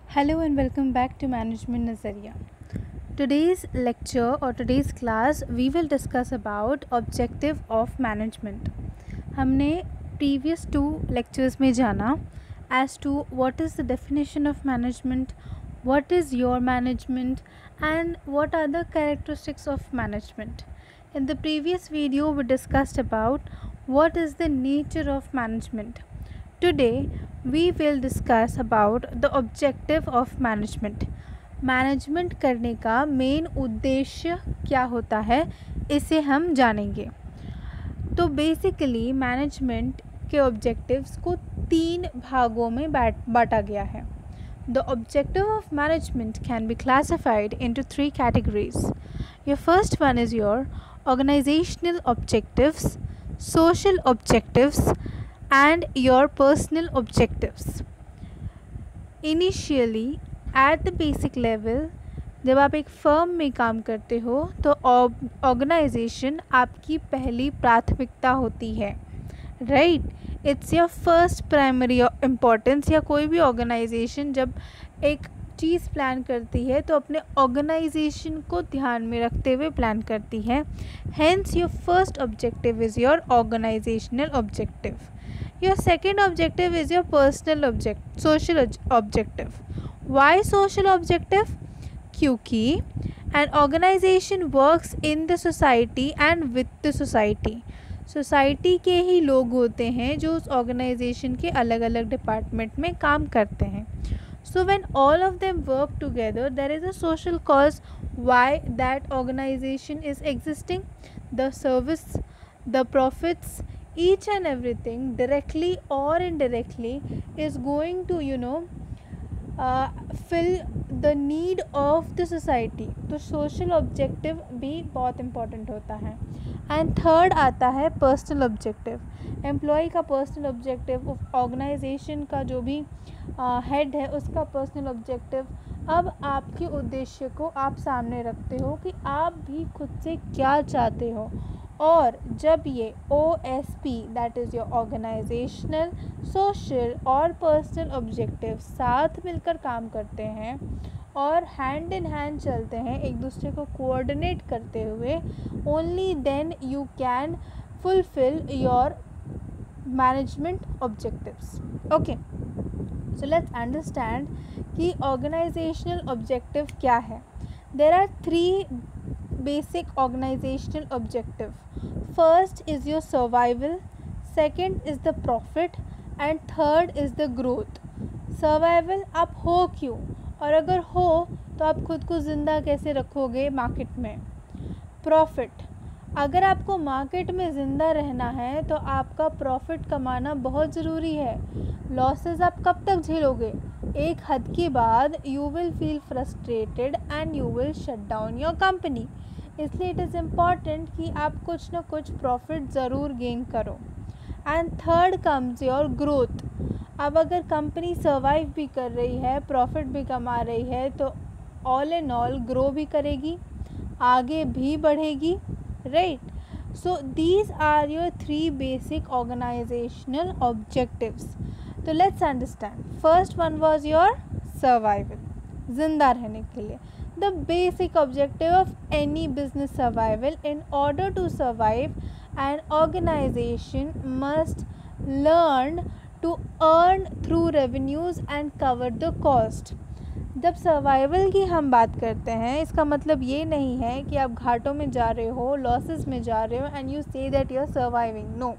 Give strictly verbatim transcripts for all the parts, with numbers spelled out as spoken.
Hello and welcome back to Management Nazariya. Today's lecture or today's class we will discuss about objective of management. हमने previous two lectures में जाना as to what is the definition of management, what is your management and what are the characteristics of management. In the previous video we discussed about what is the nature of management. Today we will discuss about the objective of management. Management करने का main उद्देश्य क्या होता है इसे हम जानेंगे. तो बेसिकली मैनेजमेंट के ऑब्जेक्टिव्स को तीन भागों में बांटा गया है. The objective of management can be classified into three categories. Your first one is your organizational objectives, social objectives and your personal objectives. Initially at the basic level जब आप एक फर्म में काम करते हो तो ऑर्गेनाइजेशन आपकी पहली प्राथमिकता होती है, right. It's your first primary importance. या कोई भी ऑर्गेनाइजेशन जब एक चीज़ प्लान करती है तो अपने ऑर्गेनाइजेशन को ध्यान में रखते हुए प्लान करती है. Hence your first objective is your organisational objective. Your second objective is your personal object, social objective. Why social objective? क्योंकि an organization works in the society and with the society. Society के ही लोग होते हैं जो उस organisation के अलग अलग डिपार्टमेंट में काम करते हैं. So when all of them work together, there is a social cause why that organization is existing. The service, the profits, each and everything directly or indirectly is going to you know uh, fill the need of the society. तो social objective भी बहुत important होता है. and third आता है personal objective. employee का personal objective, organization का जो भी head है उसका personal objective. अब आपके उद्देश्य को आप सामने रखते हो कि आप भी खुद से क्या चाहते हो. और जब ये O S P that is your organizational, social और पर्सनल ऑब्जेक्टिव साथ मिलकर काम करते हैं और हैंड इन हैंड चलते हैं एक दूसरे को कोऑर्डिनेट करते हुए, only then you can fulfil your management objectives. Okay, so let's understand कि ऑर्गेनाइजेशनल ऑब्जेक्टिव क्या है. There are three basic organizational objective. First is your survival, second is the profit and third is the growth. Survival, आप हो क्यों, और अगर हो तो आप खुद को ज़िंदा कैसे रखोगे मार्केट में. प्रॉफिट, अगर आपको मार्केट में ज़िंदा रहना है तो आपका प्रॉफिट कमाना बहुत ज़रूरी है. लॉसेस आप कब तक झेलोगे? एक हद के बाद you will feel frustrated and you will shut down your company. इसलिए इट इज़ इम्पॉर्टेंट कि आप कुछ ना कुछ प्रॉफिट ज़रूर गेन करो. And third comes your growth. अब अगर कंपनी सर्वाइव भी कर रही है, प्रॉफिट भी कमा रही है, तो ऑल इन ऑल ग्रो भी करेगी, आगे भी बढ़ेगी, right. So these are your three basic organizational objectives. तो let's understand. First one was your survival, जिंदा रहने के लिए. The basic objective of any business survival. In order to survive, an organization must learn to earn through revenues and cover the cost. जब survival की हम बात करते हैं इसका मतलब ये नहीं है कि आप घाटों में जा रहे हो, लॉसेस में जा रहे हो and you say that you are surviving. No,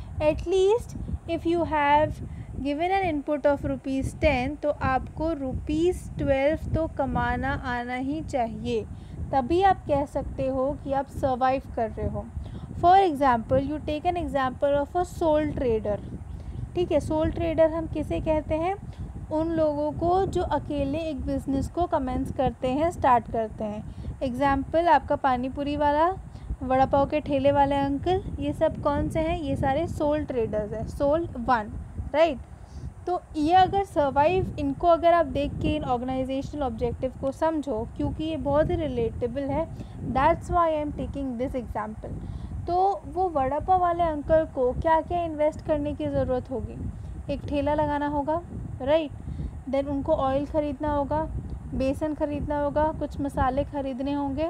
at least if you have given an input of rupees ten तो आपको रुपीज़ ट्वेल्व तो कमाना आना ही चाहिए, तभी आप कह सकते हो कि आप सर्वाइव कर रहे हो. For example, you take an example of a sole trader. ठीक है, सोल ट्रेडर हम किसे कहते हैं? उन लोगों को जो अकेले एक बिज़नेस को कमेंस करते हैं, स्टार्ट करते हैं. एग्ज़ाम्पल आपका पानी पूरी वाला, वड़ा पाव के ठेले वाले अंकल, ये सब कौन से हैं? ये सारे सोल ट्रेडर्स हैं. Sole one, right. तो ये अगर सर्वाइव, इनको अगर आप देख के इन ऑर्गेनाइजेशनल ऑब्जेक्टिव को समझो, क्योंकि ये बहुत ही रिलेटेबल है, that's why I am taking this example. तो वो वड़ा पाव वाले अंकल को क्या क्या इन्वेस्ट करने की ज़रूरत होगी? एक ठेला लगाना होगा, राइट. देन उनको ऑयल ख़रीदना होगा, बेसन ख़रीदना होगा, कुछ मसाले ख़रीदने होंगे,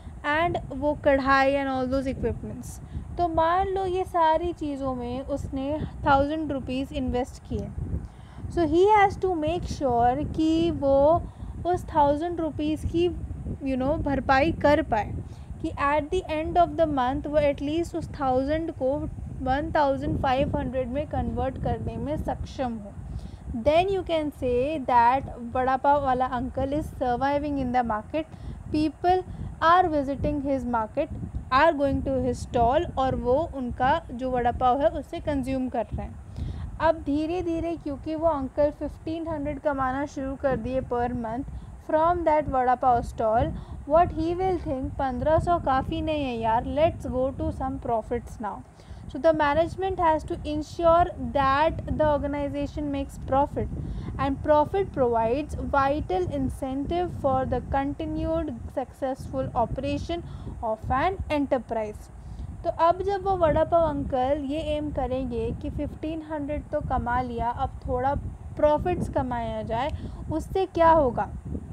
एंड वो कढ़ाई एंड ऑल दोज इक्विपमेंट्स। तो मान लो ये सारी चीज़ों में उसने थाउजेंड रुपीज़ इन्वेस्ट किए। So he has to make sure कि वो उस थाउजेंड रुपीज़ की यू नो भरपाई कर पाए, कि at the end of the month वो एटलीस्ट उस थाउजेंड को वन थाउजेंड फाइव हंड्रेड में कन्वर्ट करने में सक्षम हो। Then you can say that vada pav वाला uncle is surviving in the market, people are visiting his market, are going to his stall, और वो उनका जो वड़ा पाव है उससे कंज्यूम कर रहे हैं। अब धीरे धीरे क्योंकि वो अंकल फिफ्टीन हंड्रेड कमाना शुरू कर दिए पर month from that vada pav stall, what he will think पंद्रह सौ काफ़ी नहीं है यार, let's go to some profits now. So the management has to ensure that the organization makes profit, and profit provides vital incentive for the continued successful operation of an enterprise. तो अब जब वो वड़ा पाव अंकल ये aim करेंगे कि fifteen hundred तो कमा लिया, अब थोड़ा प्रॉफिट्स कमाया जाए, उससे क्या होगा?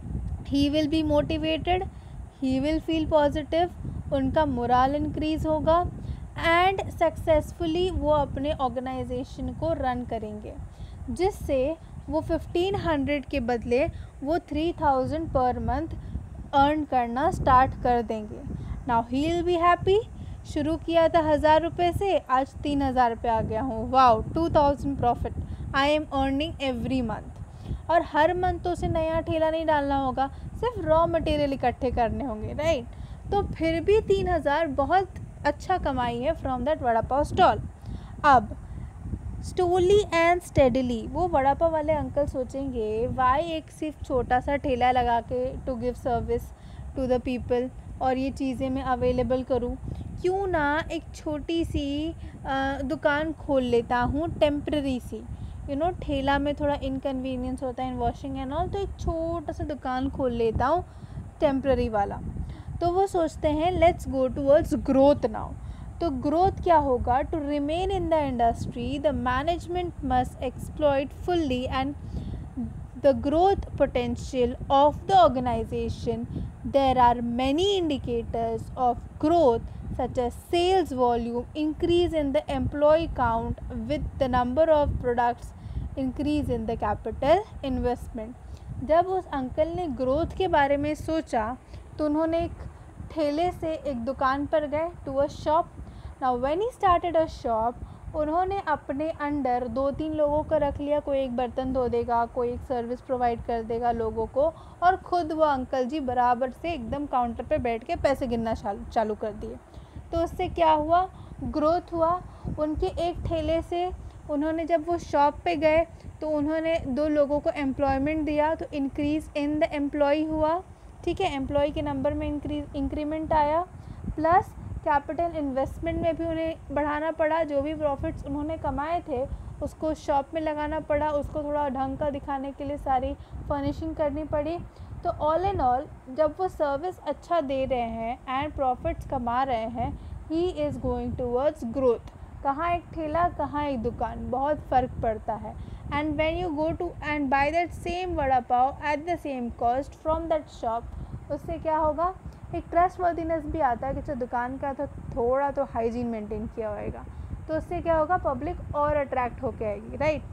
He will be motivated, he will feel positive, उनका मोरल इंक्रीज़ होगा, एंड सक्सेसफुली वो अपने ऑर्गेनाइजेशन को रन करेंगे, जिससे वो फिफ्टीन हंड्रेड के बदले वो थ्री थाउजेंड पर मंथ अर्न करना स्टार्ट कर देंगे। Now he will be happy. शुरू किया था हज़ार रुपये से, आज तीन हज़ार पे आ गया हूँ, wow, two thousand profit I am earning every month. और हर मंथ तो उसे नया ठेला नहीं डालना होगा, सिर्फ रॉ मटेरियल इकट्ठे करने होंगे, राइट? तो फिर भी तीन हज़ार बहुत अच्छा कमाई है from that vada pav stall. अब स्लोली एंड स्टेडली वो वड़ा पाव वाले अंकल सोचेंगे, वाई एक सिर्फ छोटा सा ठेला लगा के to give service to the people और ये चीज़ें मैं अवेलेबल करूँ, क्यों ना एक छोटी सी आ, दुकान खोल लेता हूँ टेम्प्रेरी सी, यू नो ठेला में थोड़ा इनकन्वीनियंस होता है इन वॉशिंग एंड ऑल, तो एक छोटा सा दुकान खोल लेता हूँ टेम्प्रेरी वाला। तो वो सोचते हैं let's go towards growth now. तो ग्रोथ क्या होगा? To remain in the industry the management must exploit fully and the growth potential of the organisation. There are many indicators of growth such as sales volume, increase in the employee count with the number of products, increase in the capital investment। जब उस uncle ने growth के बारे में सोचा तो उन्होंने एक ठेले से एक दुकान पर गए, to a shop. Now when he started a shop, उन्होंने अपने अंडर दो तीन लोगों को रख लिया, कोई एक बर्तन धो देगा, कोई एक सर्विस प्रोवाइड कर देगा लोगों को, और ख़ुद वो अंकल जी बराबर से एकदम काउंटर पे बैठ के पैसे गिनना चालू कर दिए। तो उससे क्या हुआ? ग्रोथ हुआ। उनके एक ठेले से उन्होंने जब वो शॉप पे गए तो उन्होंने दो लोगों को एम्प्लॉयमेंट दिया, तो इंक्रीज़ इन द एम्प्लॉय हुआ, ठीक है, एम्प्लॉय के नंबर में इंक्रीज इंक्रीमेंट आया, प्लस कैपिटल इन्वेस्टमेंट में भी उन्हें बढ़ाना पड़ा। जो भी प्रॉफिट्स उन्होंने कमाए थे उसको शॉप में लगाना पड़ा, उसको थोड़ा ढंग का दिखाने के लिए सारी फर्निशिंग करनी पड़ी। तो ऑल इन ऑल जब वो सर्विस अच्छा दे रहे हैं एंड प्रॉफिट्स कमा रहे हैं, he is going towards growth. कहाँ एक ठेला, कहाँ एक दुकान, बहुत फ़र्क पड़ता है। And when you go to and buy that same vada pav at the same cost from that shop, उससे क्या होगा? एक ट्रस्टवर्दीनेस भी आता है कि जो दुकान का तो थोड़ा तो हाइजीन मेंटेन किया होएगा, तो उससे क्या होगा? पब्लिक और अट्रैक्ट होके आएगी, राइट?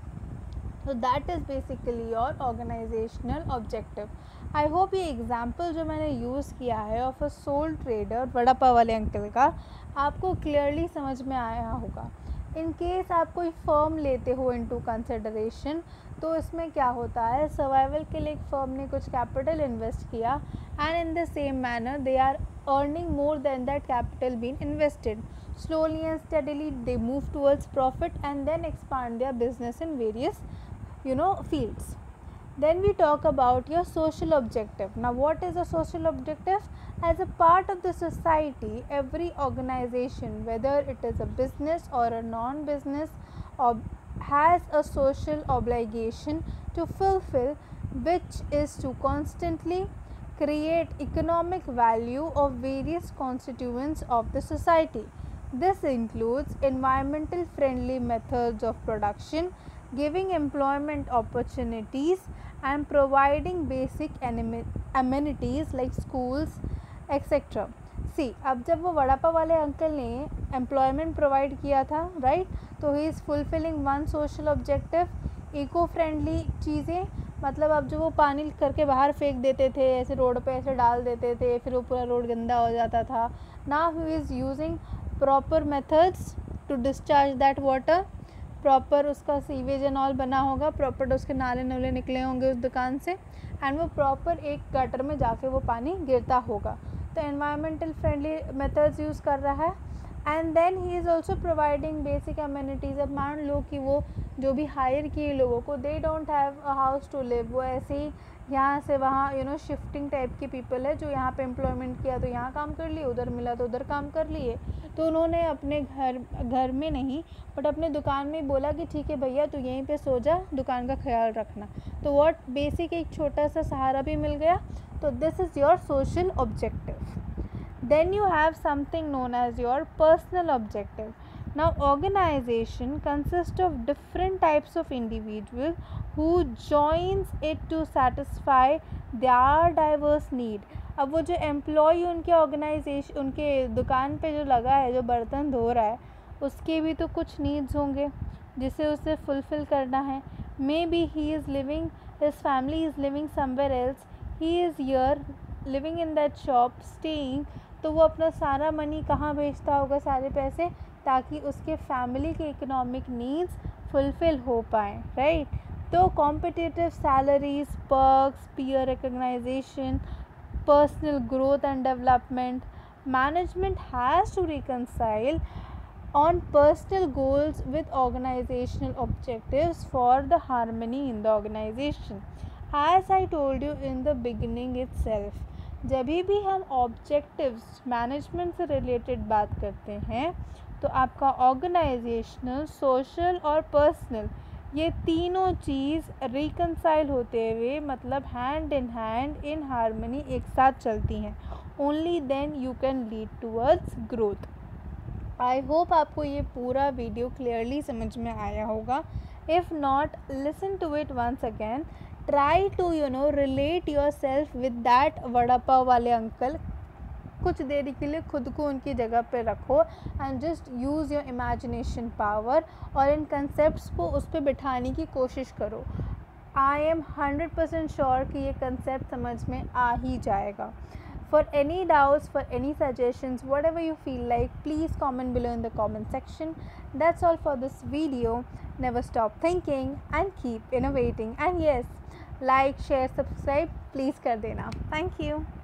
तो that is basically your organisational objective. I hope ये एग्जाम्पल जो मैंने यूज़ किया है of a sole trader vada pav वाले अंकल का आपको क्लियरली समझ में आया होगा। इन केस आप कोई फर्म लेते हो इनटू कंसिडरेशन, तो इसमें क्या होता है? सर्वाइवल के लिए एक फर्म ने कुछ कैपिटल इन्वेस्ट किया and in the same manner they are earning more than that capital been invested. Slowly and steadily they move towards profit and then expand their business in various you know fields. Then we talk about your social objective. Now what is a social objective? As a part of the society, every organization, whether it is a business or a non-business, ob- has a social obligation to fulfill, which is to constantly create economic value of various constituents of the society. This includes environmental friendly methods of production, giving employment opportunities and providing basic amenities like schools etc. See अब जब वो वड़ा पाव वाले uncle ने employment provide किया था right, तो he is fulfilling one social objective. Eco friendly चीज़ें मतलब अब जो वो पानी करके बाहर फेंक देते थे, ऐसे रोड पे ऐसे डाल देते थे, फिर वो पूरा रोड गंदा हो जाता था। Now he is using proper methods to discharge that water, proper उसका सीवेज एंड ऑल बना होगा, प्रॉपर उसके नाले नूले निकले होंगे उस दुकान से, एंड वो प्रॉपर एक गटर में जाके वो पानी गिरता होगा। तो एनवायरमेंटल फ्रेंडली मेथड्स यूज़ कर रहा है। And then he is also providing basic amenities. अब मान लो कि वो जो भी हायर किए लोगों को, they don't have a house to live, वो ऐसे ही यहाँ से वहाँ यू नो शिफ्टिंग टाइप के पीपल है, जो यहाँ पे एम्प्लॉयमेंट किया तो यहाँ काम कर लिए, उधर मिला तो उधर काम कर लिए। तो उन्होंने अपने घर घर में नहीं बट अपने दुकान में बोला कि ठीक है भैया तू यहीं पे सो जा, दुकान का ख्याल रखना। तो व्हाट बेसिक एक छोटा सा सहारा भी मिल गया। तो this is your social objective. Then you have something known as your personal objective. Now organization consists of different types of individuals who joins it to satisfy their diverse need. अब वो जो एम्प्लॉय उनके organisation उनके दुकान पे जो लगा है, जो बर्तन धो रहा है, उसके भी तो कुछ नीड्स होंगे जिसे उसे फुलफ़िल करना है। Maybe he is living, his family is living somewhere else, he is here living in that shop staying. तो वो अपना सारा मनी कहाँ भेजता होगा, सारे पैसे, ताकि उसके फैमिली के इकोनॉमिक नीड्स फुलफ़िल हो पाएँ राइट। तो competitive salaries, perks, peer recognition, personal growth and development, management has to reconcile on personal goals with organizational objectives for the harmony in the organization. As I told you in the beginning itself, जब भी हम objectives management से related बात करते हैं तो आपका organisational, social और पर्सनल, ये तीनों चीज़ रिकनसाइल होते हुए मतलब hand in hand in harmony एक साथ चलती हैं। Only then you can lead towards growth. I hope आपको ये पूरा वीडियो क्लियरली समझ में आया होगा। If not, listen to it once again, try to you know relate yourself with that vada pav वाले अंकल। कुछ देरी के लिए खुद को उनकी जगह पे रखो and just use your imagination power और इन कंसेप्ट्स को उस पर बिठाने की कोशिश करो। I am hundred percent sure कि ये कंसेप्ट समझ में आ ही जाएगा। For any doubts, for any suggestions, whatever you feel like, please comment below in the comment section. That's all for this video. Never stop thinking and keep innovating. And yes, like, share, subscribe, please kar dena. Thank you.